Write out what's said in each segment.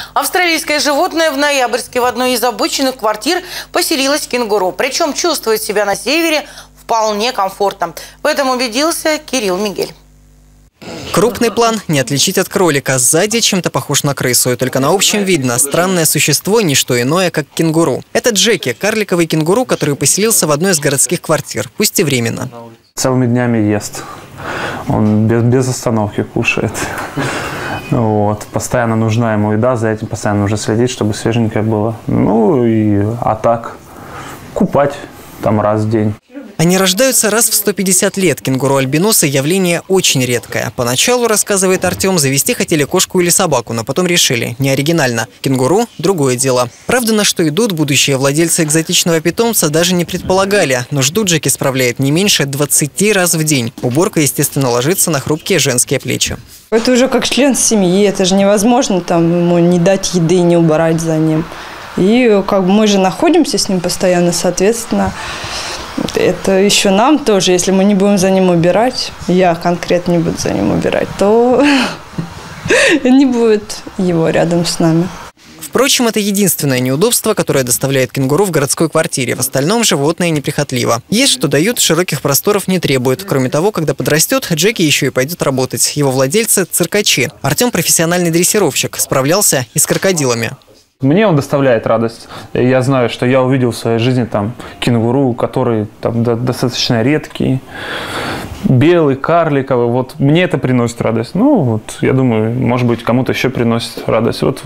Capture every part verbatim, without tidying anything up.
Австралийское животное в ноябрьске в одной из обычных квартир поселилась кенгуру. Причем чувствует себя на севере вполне комфортно. В этом убедился Кирилл Мигель. Крупный план не отличить от кролика. Сзади чем-то похож на крысу. И только на общем видно, странное существо – не что иное, как кенгуру. Это Джеки, карликовый кенгуру, который поселился в одной из городских квартир, пусть и временно. Целыми днями ест. Он без, без остановки кушает. Вот. Постоянно нужна ему еда, за этим постоянно нужно следить, чтобы свеженькое было. Ну и а так купать там раз в день. Они рождаются раз в сто пятьдесят лет. Кенгуру-альбиносы – явление очень редкое. Поначалу, рассказывает Артем, завести хотели кошку или собаку, но потом решили – не оригинально. Кенгуру – другое дело. Правда, на что идут будущие владельцы экзотичного питомца, даже не предполагали. Но ждут Джеки справляет не меньше двадцати раз в день. Уборка, естественно, ложится на хрупкие женские плечи. Это уже как член семьи. Это же невозможно там ему не дать еды, не убирать за ним. И как бы мы же находимся с ним постоянно, соответственно, это еще нам тоже, если мы не будем за ним убирать, я конкретно не буду за ним убирать, то не будет его рядом с нами. Впрочем, это единственное неудобство, которое доставляет кенгуру в городской квартире. В остальном животное неприхотливо. Есть что дают, широких просторов не требует. Кроме того, когда подрастет, Джеки еще и пойдет работать. Его владельцы – циркачи. Артем – профессиональный дрессировщик. Справлялся и с крокодилами. Мне он доставляет радость. Я знаю, что я увидел в своей жизни там кенгуру, который там достаточно редкий, белый, карликовый. Вот мне это приносит радость. Ну вот, я думаю, может быть, кому-то еще приносит радость. Вот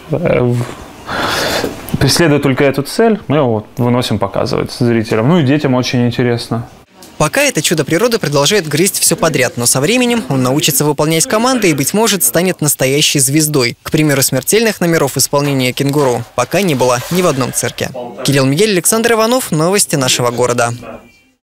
преследуя только эту цель, мы его вот выносим показывать зрителям. Ну и детям очень интересно. Пока это чудо природы продолжает грызть все подряд, но со временем он научится выполнять команды и, быть может, станет настоящей звездой. К примеру, смертельных номеров исполнения кенгуру пока не было ни в одном цирке. Кирилл Мигель, Александр Иванов. Новости нашего города.